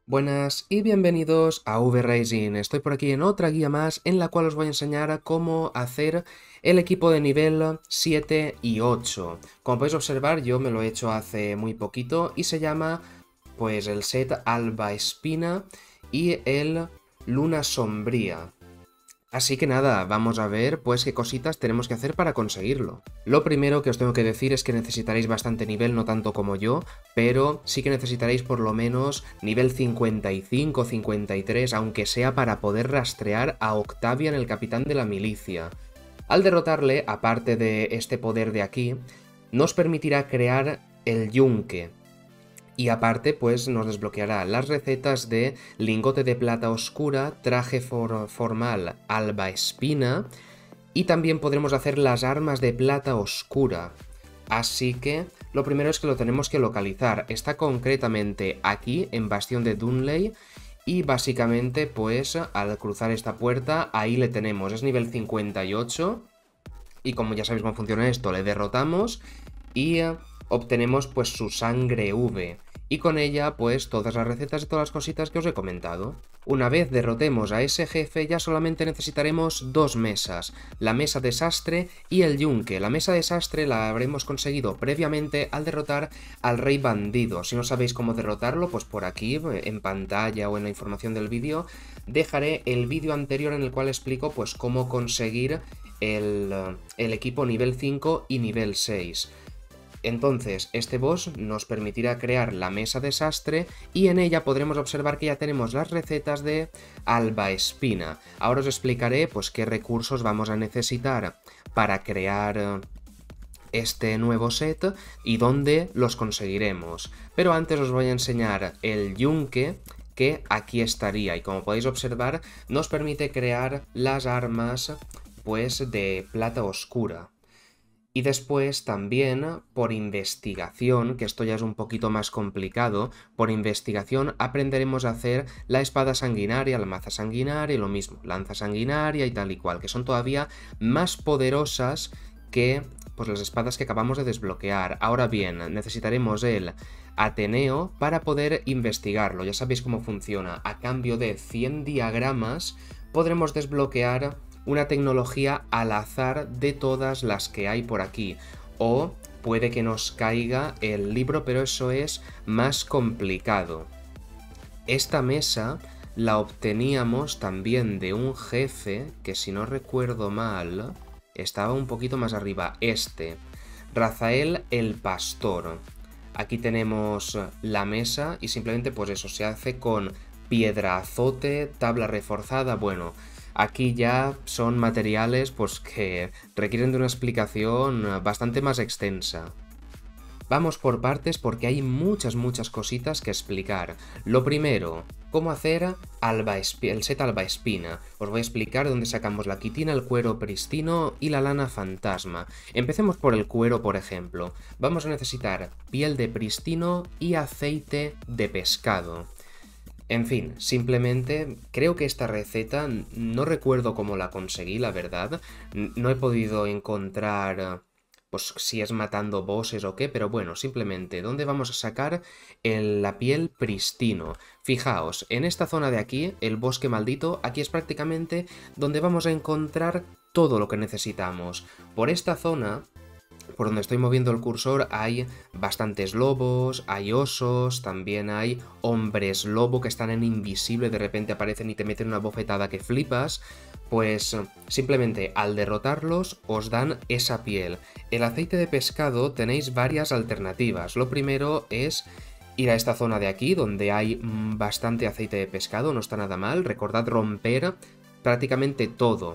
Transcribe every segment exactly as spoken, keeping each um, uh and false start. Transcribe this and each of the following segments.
Buenas y bienvenidos a V-Rising. Estoy por aquí en otra guía más en la cual os voy a enseñar a cómo hacer el equipo de nivel siete y ocho. Como podéis observar, yo me lo he hecho hace muy poquito y se llama pues el set Alba Espina y el Luna Sombría. Así que nada, vamos a ver pues qué cositas tenemos que hacer para conseguirlo. Lo primero que os tengo que decir es que necesitaréis bastante nivel, no tanto como yo, pero sí que necesitaréis por lo menos nivel cincuenta y cinco o cincuenta y tres, aunque sea para poder rastrear a Octavian, el capitán de la milicia. Al derrotarle, aparte de este poder de aquí, nos permitirá crear el yunque. Y aparte, pues nos desbloqueará las recetas de lingote de plata oscura, traje for formal alba espina, y también podremos hacer las armas de plata oscura. Así que lo primero es que lo tenemos que localizar. Está concretamente aquí, en Bastión de Dunley, y básicamente, pues, al cruzar esta puerta, ahí le tenemos. Es nivel cincuenta y ocho, y como ya sabéis cómo funciona esto, le derrotamos y obtenemos, pues, su sangre V. Y con ella, pues, todas las recetas y todas las cositas que os he comentado. Una vez derrotemos a ese jefe, ya solamente necesitaremos dos mesas, la mesa desastre y el yunque. La mesa desastre la habremos conseguido previamente al derrotar al rey bandido. Si no sabéis cómo derrotarlo, pues por aquí, en pantalla o en la información del vídeo, dejaré el vídeo anterior en el cual explico, pues, cómo conseguir el, el equipo nivel cinco y nivel seis. Entonces, este boss nos permitirá crear la mesa desastre y en ella podremos observar que ya tenemos las recetas de Alba Espina. Ahora os explicaré pues qué recursos vamos a necesitar para crear este nuevo set y dónde los conseguiremos. Pero antes os voy a enseñar el yunque, que aquí estaría, y como podéis observar nos permite crear las armas pues de plata oscura. Y después también, por investigación, que esto ya es un poquito más complicado, por investigación aprenderemos a hacer la espada sanguinaria, la maza sanguinaria y lo mismo, lanza sanguinaria y tal y cual, que son todavía más poderosas que pues, las espadas que acabamos de desbloquear. Ahora bien, necesitaremos el Ateneo para poder investigarlo. Ya sabéis cómo funciona. A cambio de cien diagramas podremos desbloquear una tecnología al azar de todas las que hay por aquí, o puede que nos caiga el libro, pero eso es más complicado. Esta mesa la obteníamos también de un jefe que, si no recuerdo mal, estaba un poquito más arriba, este, Razael el Pastor. Aquí tenemos la mesa y simplemente pues eso, se hace con piedra azote, tabla reforzada, bueno. Aquí ya son materiales pues, que requieren de una explicación bastante más extensa. Vamos por partes porque hay muchas muchas cositas que explicar. Lo primero, cómo hacer alba el set Alba Espina. Os voy a explicar dónde sacamos la quitina, el cuero pristino y la lana fantasma. Empecemos por el cuero, por ejemplo. Vamos a necesitar piel de pristino y aceite de pescado. En fin, simplemente creo que esta receta, no recuerdo cómo la conseguí, la verdad. No he podido encontrar, pues, si es matando bosses o qué, pero bueno, simplemente, ¿dónde vamos a sacar el, la piel pristino? Fijaos, en esta zona de aquí, el bosque maldito, aquí es prácticamente donde vamos a encontrar todo lo que necesitamos. Por esta zona, por donde estoy moviendo el cursor, hay bastantes lobos, hay osos, también hay hombres lobo que están en invisible, de repente aparecen y te meten una bofetada que flipas. Pues simplemente al derrotarlos os dan esa piel. El aceite de pescado tenéis varias alternativas. Lo primero es ir a esta zona de aquí donde hay bastante aceite de pescado, no está nada mal. Recordad romper prácticamente todo,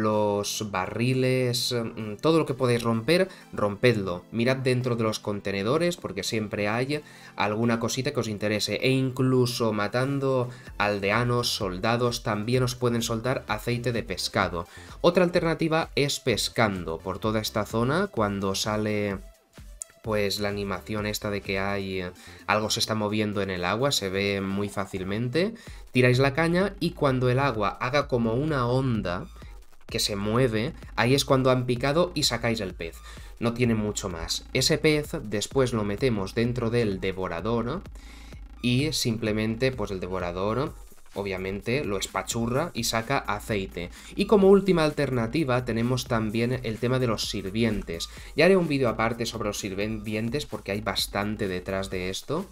los barriles, todo lo que podéis romper, rompedlo. Mirad dentro de los contenedores porque siempre hay alguna cosita que os interese, e incluso matando aldeanos, soldados, también os pueden soltar aceite de pescado. Otra alternativa es pescando por toda esta zona cuando sale pues la animación esta de que hay algo se está moviendo en el agua, se ve muy fácilmente. Tiráis la caña y cuando el agua haga como una onda que se mueve, ahí es cuando han picado y sacáis el pez. No tiene mucho más. Ese pez después lo metemos dentro del devorador y simplemente pues el devorador obviamente lo espachurra y saca aceite. Y como última alternativa tenemos también el tema de los sirvientes. Ya haré un vídeo aparte sobre los sirvientes porque hay bastante detrás de esto.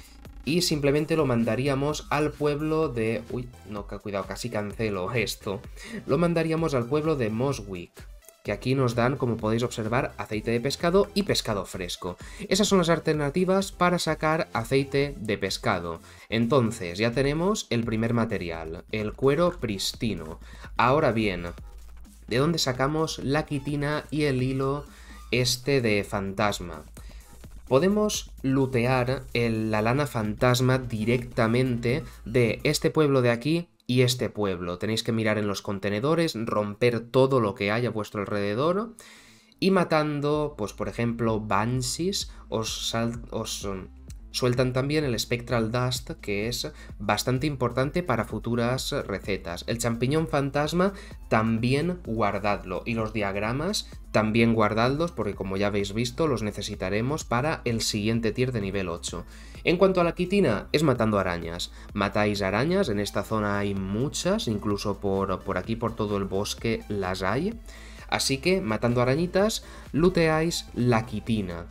Y simplemente lo mandaríamos al pueblo de... Uy, no, cuidado, casi cancelo esto. Lo mandaríamos al pueblo de Moswick, que aquí nos dan, como podéis observar, aceite de pescado y pescado fresco. Esas son las alternativas para sacar aceite de pescado. Entonces, ya tenemos el primer material, el cuero pristino. Ahora bien, ¿de dónde sacamos la quitina y el hilo este de fantasma? Podemos lootear el, la lana fantasma directamente de este pueblo de aquí y este pueblo. Tenéis que mirar en los contenedores, romper todo lo que hay a vuestro alrededor y matando, pues por ejemplo, Banshees, os, sal, os um, sueltan también el Spectral Dust, que es bastante importante para futuras recetas. El champiñón fantasma también guardadlo, y los diagramas también guardadlos porque, como ya habéis visto, los necesitaremos para el siguiente tier de nivel ocho. En cuanto a la quitina, es matando arañas. Matáis arañas, en esta zona hay muchas, incluso por, por aquí, por todo el bosque, las hay. Así que, matando arañitas, looteáis la quitina.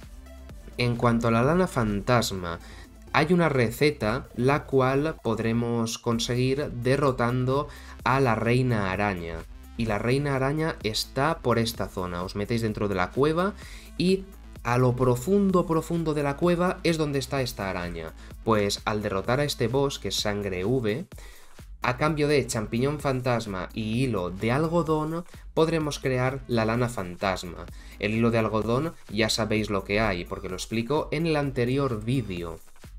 En cuanto a la lana fantasma, hay una receta la cual podremos conseguir derrotando a la reina araña. Y la reina araña está por esta zona. Os metéis dentro de la cueva y a lo profundo, profundo de la cueva es donde está esta araña. Pues al derrotar a este boss, que es Sangre V, a cambio de champiñón fantasma y hilo de algodón, podremos crear la lana fantasma. El hilo de algodón ya sabéis lo que hay, porque lo explico en el anterior vídeo.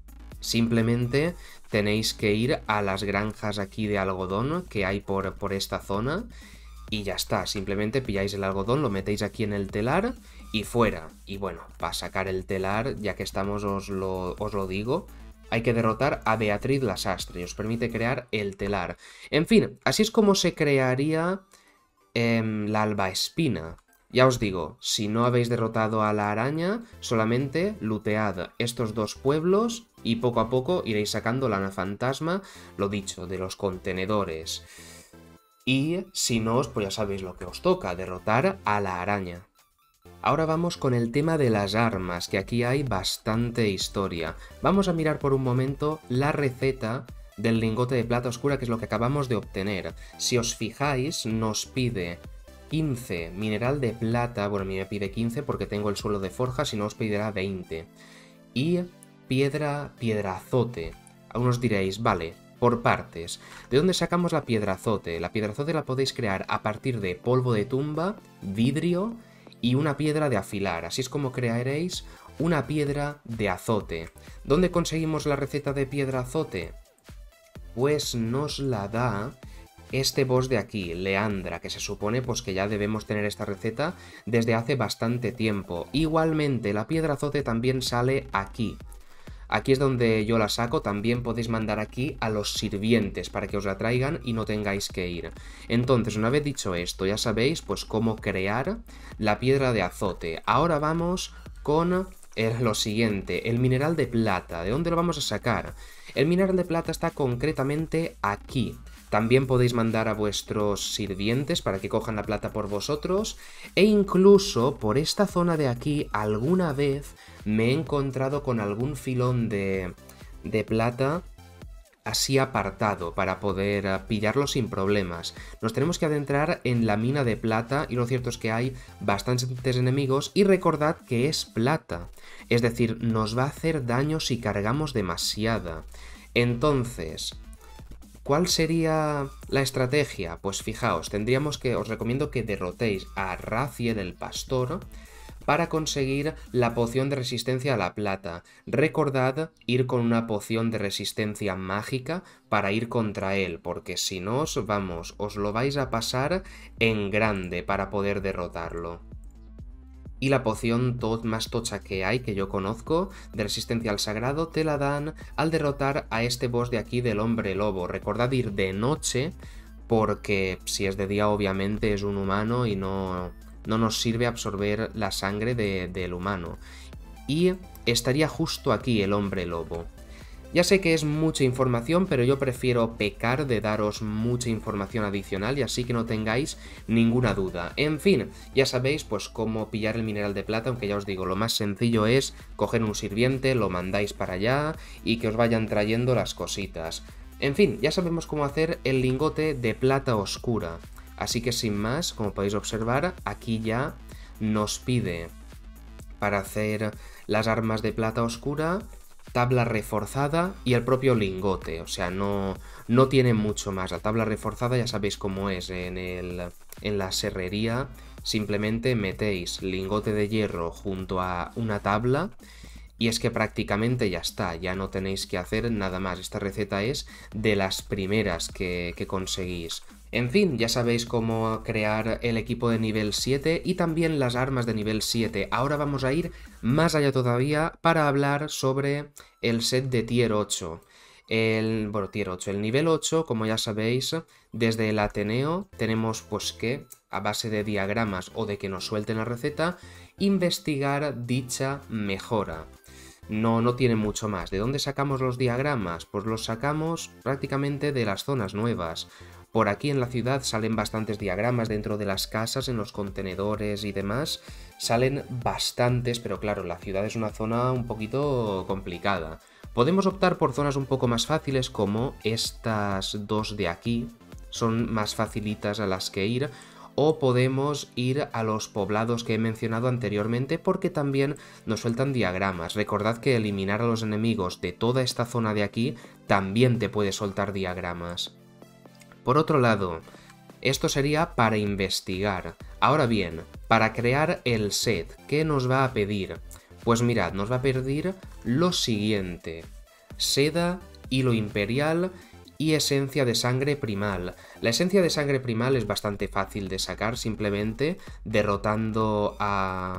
Simplemente tenéis que ir a las granjas aquí de algodón que hay por, por esta zona y ya está. Simplemente pilláis el algodón, lo metéis aquí en el telar y fuera. Y bueno, para sacar el telar, ya que estamos os lo, os lo digo, hay que derrotar a Beatriz la Sastre, os permite crear el telar. En fin, así es como se crearía eh, la albaespina. Ya os digo, si no habéis derrotado a la araña, solamente lootead estos dos pueblos y poco a poco iréis sacando lana fantasma, lo dicho, de los contenedores. Y si no, pues ya sabéis lo que os toca, derrotar a la araña. Ahora vamos con el tema de las armas, que aquí hay bastante historia. Vamos a mirar por un momento la receta del lingote de plata oscura, que es lo que acabamos de obtener. Si os fijáis, nos pide quince mineral de plata, bueno, a mí me pide quince porque tengo el suelo de forja, si no os pedirá veinte. Y piedra, piedra azote. Aún os diréis, vale, por partes. ¿De dónde sacamos la piedra azote? La piedra azote la podéis crear a partir de polvo de tumba, vidrio y una piedra de afilar. Así es como crearéis una piedra de azote. ¿Dónde conseguimos la receta de piedra azote? Pues nos la da este boss de aquí, Leandra, que se supone pues que ya debemos tener esta receta desde hace bastante tiempo. Igualmente, la piedra azote también sale aquí. Aquí es donde yo la saco, también podéis mandar aquí a los sirvientes para que os la traigan y no tengáis que ir. Entonces, una vez dicho esto, ya sabéis pues cómo crear la piedra de azote. Ahora vamos con el, lo siguiente, el mineral de plata. ¿De dónde lo vamos a sacar? El mineral de plata está concretamente aquí. También podéis mandar a vuestros sirvientes para que cojan la plata por vosotros. E incluso por esta zona de aquí alguna vez me he encontrado con algún filón de, de plata así apartado para poder uh, pillarlo sin problemas. Nos tenemos que adentrar en la mina de plata y lo cierto es que hay bastantes enemigos y recordad que es plata. Es decir, nos va a hacer daño si cargamos demasiada. Entonces, ¿cuál sería la estrategia? Pues fijaos, tendríamos que, os recomiendo que derrotéis a Raziel el pastor para conseguir la poción de resistencia a la plata. Recordad ir con una poción de resistencia mágica para ir contra él, porque si no, os, vamos, os lo vais a pasar en grande para poder derrotarlo. Y la poción to- más tocha que hay, que yo conozco, de resistencia al sagrado, te la dan al derrotar a este boss de aquí del hombre lobo. Recordad ir de noche, porque si es de día obviamente es un humano y no, no nos sirve absorber la sangre de, del humano. Y estaría justo aquí el hombre lobo. Ya sé que es mucha información, pero yo prefiero pecar de daros mucha información adicional y así que no tengáis ninguna duda. En fin, ya sabéis pues cómo pillar el mineral de plata, aunque ya os digo, lo más sencillo es coger un sirviente, lo mandáis para allá y que os vayan trayendo las cositas. En fin, ya sabemos cómo hacer el lingote de plata oscura. Así que sin más, como podéis observar, aquí ya nos pide para hacer las armas de plata oscura, tabla reforzada y el propio lingote, o sea, no, no tiene mucho más. La tabla reforzada ya sabéis cómo es en, el, en la serrería, simplemente metéis lingote de hierro junto a una tabla y es que prácticamente ya está, ya no tenéis que hacer nada más. Esta receta es de las primeras que, que conseguís. En fin, ya sabéis cómo crear el equipo de nivel siete y también las armas de nivel siete. Ahora vamos a ir más allá todavía para hablar sobre el set de tier ocho. El, bueno, tier ocho. El nivel ocho, como ya sabéis, desde el Ateneo tenemos pues que, a base de diagramas o de que nos suelten la receta, investigar dicha mejora. No, no tiene mucho más. ¿De dónde sacamos los diagramas? Pues los sacamos prácticamente de las zonas nuevas. Por aquí en la ciudad salen bastantes diagramas dentro de las casas, en los contenedores y demás. Salen bastantes, pero claro, la ciudad es una zona un poquito complicada. Podemos optar por zonas un poco más fáciles como estas dos de aquí. Son más facilitas a las que ir. O podemos ir a los poblados que he mencionado anteriormente porque también nos sueltan diagramas. Recordad que eliminar a los enemigos de toda esta zona de aquí también te puede soltar diagramas. Por otro lado, esto sería para investigar. Ahora bien, para crear el set, ¿qué nos va a pedir? Pues mirad, nos va a pedir lo siguiente: seda, hilo imperial y esencia de sangre primal. La esencia de sangre primal es bastante fácil de sacar simplemente derrotando a...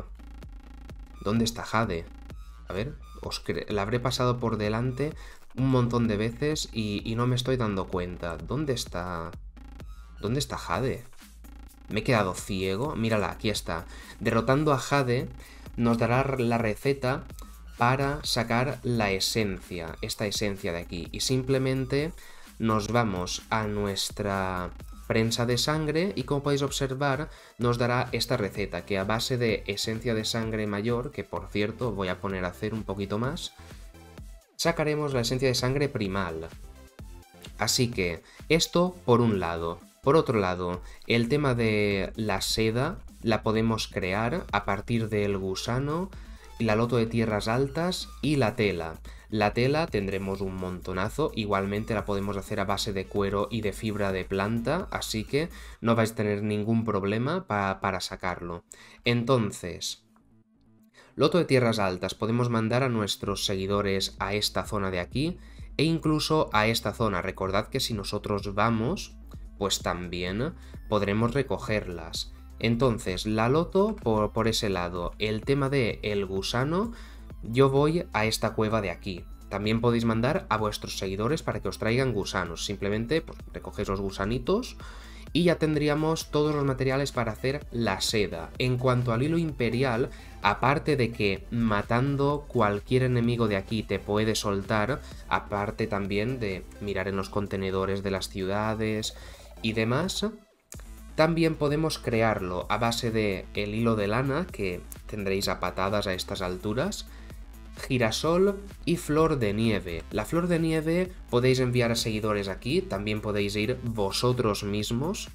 ¿Dónde está Jade? A ver, os cre... la habré pasado por delante un montón de veces y, y no me estoy dando cuenta. ¿Dónde está? ¿Dónde está Jade? Me he quedado ciego. Mírala, aquí está. Derrotando a Jade nos dará la receta para sacar la esencia, esta esencia de aquí. Y simplemente nos vamos a nuestra prensa de sangre y como podéis observar nos dará esta receta que a base de esencia de sangre mayor, que por cierto voy a poner a hacer un poquito más, sacaremos la esencia de sangre primal. Así que esto por un lado. Por otro lado, el tema de la seda la podemos crear a partir del gusano, la loto de tierras altas y la tela. La tela tendremos un montonazo, igualmente la podemos hacer a base de cuero y de fibra de planta, así que no vais a tener ningún problema pa para sacarlo. Entonces, loto de tierras altas podemos mandar a nuestros seguidores a esta zona de aquí e incluso a esta zona. Recordad que si nosotros vamos, pues también podremos recogerlas. Entonces, la loto por, por ese lado. El tema de el gusano, yo voy a esta cueva de aquí. También podéis mandar a vuestros seguidores para que os traigan gusanos. Simplemente pues, recogéis los gusanitos y ya tendríamos todos los materiales para hacer la seda. En cuanto al hilo imperial, aparte de que matando cualquier enemigo de aquí te puede soltar, aparte también de mirar en los contenedores de las ciudades y demás, también podemos crearlo a base de el hilo de lana, que tendréis a patadas a estas alturas, girasol y flor de nieve. La flor de nieve podéis enviar a seguidores aquí, también podéis ir vosotros mismos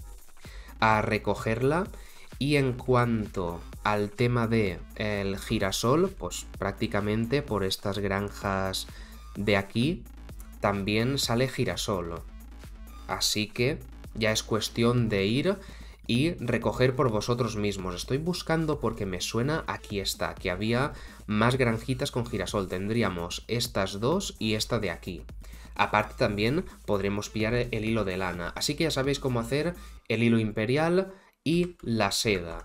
a recogerla. Y en cuanto al tema de el girasol, pues prácticamente por estas granjas de aquí también sale girasol. Así que ya es cuestión de ir y recoger por vosotros mismos. Estoy buscando porque me suena, aquí está, que había más granjitas con girasol. Tendríamos estas dos y esta de aquí. Aparte también podremos pillar el hilo de lana. Así que ya sabéis cómo hacer el hilo imperial y la seda.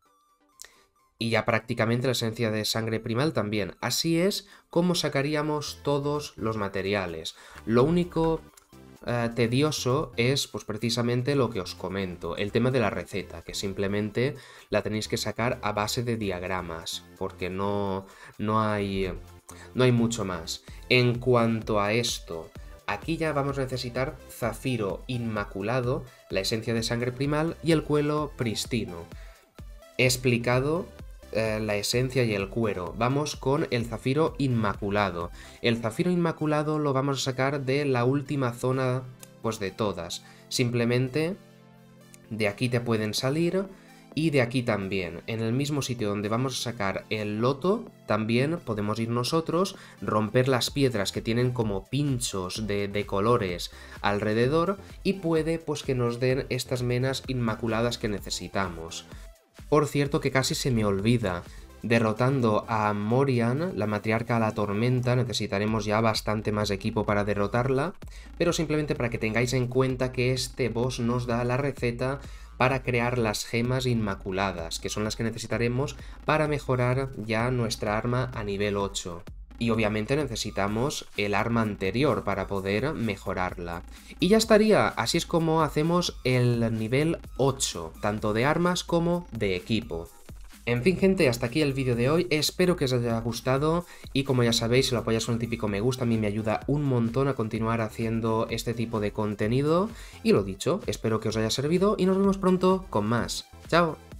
Y ya prácticamente la esencia de sangre primal también. Así es como sacaríamos todos los materiales. Lo único Uh, tedioso es pues precisamente lo que os comento, el tema de la receta, que simplemente la tenéis que sacar a base de diagramas, porque no, no hay No hay mucho más. En cuanto a esto, aquí ya vamos a necesitar Zafiro Inmaculado, la esencia de sangre primal y el cuero pristino. He explicado eh, la esencia y el cuero. Vamos con el Zafiro Inmaculado. El Zafiro Inmaculado lo vamos a sacar de la última zona, pues de todas. Simplemente de aquí te pueden salir y de aquí también. En el mismo sitio donde vamos a sacar el loto, también podemos ir nosotros, romper las piedras que tienen como pinchos de, de colores alrededor y puede pues que nos den estas menas inmaculadas que necesitamos. Por cierto que casi se me olvida, derrotando a Morian, la matriarca a la tormenta, necesitaremos ya bastante más equipo para derrotarla, pero simplemente para que tengáis en cuenta que este boss nos da la receta para crear las gemas inmaculadas, que son las que necesitaremos para mejorar ya nuestra arma a nivel ocho. Y obviamente necesitamos el arma anterior para poder mejorarla. Y ya estaría, así es como hacemos el nivel ocho, tanto de armas como de equipo. En fin, gente, hasta aquí el vídeo de hoy, espero que os haya gustado y como ya sabéis, si lo apoyáis con el típico me gusta, a mí me ayuda un montón a continuar haciendo este tipo de contenido. Y lo dicho, espero que os haya servido y nos vemos pronto con más. ¡Chao!